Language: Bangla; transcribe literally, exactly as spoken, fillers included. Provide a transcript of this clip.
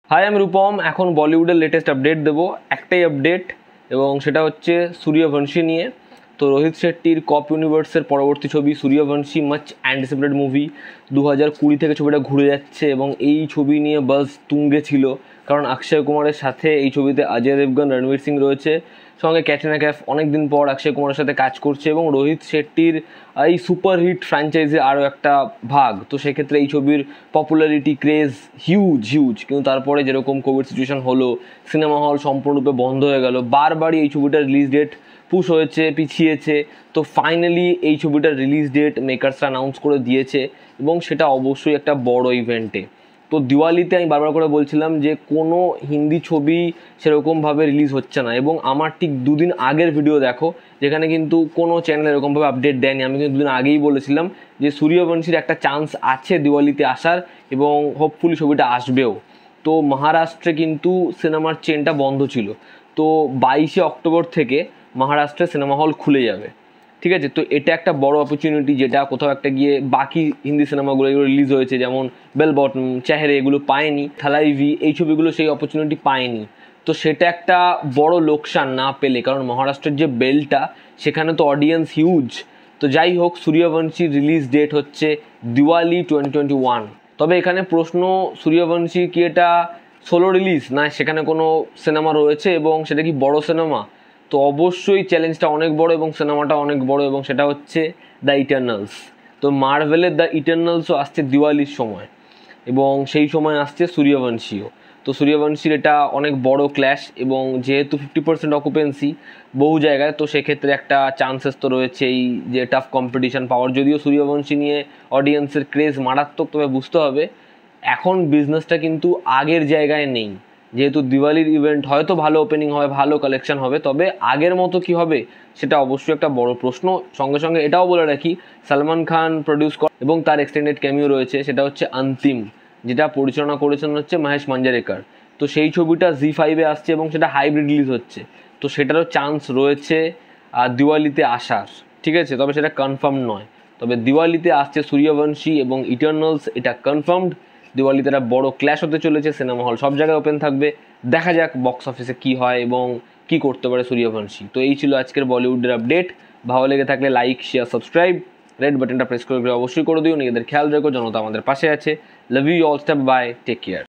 হাই আমি রূপম। এখন বলিউডের লেটেস্ট আপডেট দেবো, একটাই আপডেট এবং সেটা হচ্ছে সূর্যবংশী নিয়ে। তো রোহিত শেট্টির কপ ইউনিভার্সের পরবর্তী ছবি সূর্যবংশী, মাচ অ্যান্টিসিপেটেড মুভি, দু হাজার কুড়ি থেকে ছবিটা ঘুরে যাচ্ছে এবং এই ছবি নিয়ে বাজ তুঙ্গে ছিল, কারণ অক্ষয় কুমারের সাথে এই ছবিতে অজয় দেবগন, রণবীর সিং রয়েছে, সঙ্গে ক্যাটরিনা কাইফ অনেক দিন পর অক্ষয় কুমারের সাথে কাজ করছে এবং রোহিত শেট্টির এই সুপারহিট ফ্র্যাঞ্চাইজির আরও একটা ভাগ। তো সেক্ষেত্রে এই ছবির পপুলারিটি, ক্রেজ হিউজ হিউজ কিন্তু তারপরে যেরকম কোভিড সিচুয়েশন হলো, সিনেমা হল সম্পূর্ণরূপে বন্ধ হয়ে গেল, বারবারই এই ছবিটার রিলিজ ডেট পুশ হয়েছে, পিছিয়েছে। তো ফাইনালি এই ছবিটার রিলিজ ডেট মেকার্সরা অ্যানাউন্স করে দিয়েছে এবং সেটা অবশ্যই একটা বড় ইভেন্টে। তো দিওয়ালিতে আমি বারবার করে বলছিলাম যে কোনো হিন্দি ছবি সেরকমভাবে রিলিজ হচ্ছে না, এবং আমার ঠিক দুদিন আগের ভিডিও দেখো যেখানে কিন্তু কোনো চ্যানেল এরকমভাবে আপডেট দেয়নি। আমি কিন্তু দুদিন আগেই বলেছিলাম যে সূর্যবংশীর একটা চান্স আছে দিওয়ালিতে আসার এবং হোপফুলি ছবিটা আসবেও। তো মহারাষ্ট্রে কিন্তু সিনেমার চেনটা বন্ধ ছিল, তো বাইশে অক্টোবর থেকে মহারাষ্ট্রে সিনেমা হল খুলে যাবে, ঠিক আছে। তো এটা একটা বড় অপরচুনিটি, যেটা কোথাও একটা গিয়ে বাকি হিন্দি সিনেমাগুলো এগুলো রিলিজ হয়েছে যেমন বেল বটম, চেহারে, এগুলো পায়নি। থালাইভি, এই ছবিগুলো সেই অপরচুনিটি পায়নি। তো সেটা একটা বড় লোকসান না পেলে, কারণ মহারাষ্ট্রের যে বেলটা সেখানে তো অডিয়েন্স হিউজ। তো যাই হোক, সূর্যবংশীর রিলিজ ডেট হচ্ছে দিওয়ালি টোয়েন্টি টোয়েন্টি ওয়ান। তবে এখানে প্রশ্ন, সূর্যবংশী কি এটা সোলো রিলিজ, না সেখানে কোনো সিনেমা রয়েছে এবং সেটা কি বড় সিনেমা? তো অবশ্যই চ্যালেঞ্জটা অনেক বড় এবং সিনেমাটা অনেক বড়, এবং সেটা হচ্ছে দ্য ইটারনালস। তো মার্ভেলের দ্য ইটারনালসও আসছে দিওয়ালির সময় এবং সেই সময় আসছে সূর্যবংশীও। তো সূর্যবংশীর এটা অনেক বড় ক্ল্যাশ, এবং যেহেতু ফিফটি পার্সেন্ট অকুপেন্সি বহু জায়গায়, তো সেক্ষেত্রে একটা চান্সেস তো রয়েছেই যে টাফ কম্পিটিশান পাওয়ার। যদিও সূর্যবংশী নিয়ে অডিয়েন্সের ক্রেজ মারাত্মক, তবে বুঝতে হবে এখন বিজনেসটা কিন্তু আগের জায়গায় নেই। যেহেতু দিওয়ালির ইভেন্ট, হয়তো ভালো ওপেনিং হবে, ভালো কালেকশন হবে, তবে আগের মতো কি হবে সেটা অবশ্যই একটা বড় প্রশ্ন। সঙ্গে সঙ্গে এটাও বলে রাখি, সালমান খান প্রডিউস করে এবং তার এক্সটেন্ডেড ক্যামিও রয়েছে, সেটা হচ্ছে অন্তিম, যেটা পরিচালনা করেছেন হচ্ছে মহেশ মাঞ্জারেকর। তো সেই ছবিটা জি ফাইভে আসছে এবং সেটা হাইব্রিড রিলিজ হচ্ছে, তো সেটারও চান্স রয়েছে দিওয়ালিতে আসার, ঠিক আছে। তবে সেটা কনফার্ম নয়, তবে দিওয়ালিতে আসছে সূর্যবংশী এবং ইটারনালস, এটা কনফার্মড। দিওয়ালিতে একটা বড় ক্ল্যাশ হতে চলেছে, সিনেমা হল সব জায়গায় ওপেন থাকবে। দেখা যাক বক্স অফিসে কি হয় এবং কি করতে পারে সূর্যবংশী। তো এই ছিল আজকের বলিউডের আপডেট। ভালো লেগে থাকলে লাইক, শেয়ার, সাবস্ক্রাইব, রেড বাটনটা প্রেস করে অবশ্যই করে দিও। নিজেদের খেয়াল রেখো, জনতা আমাদের পাশে আছে। Love you all, step bye, take care.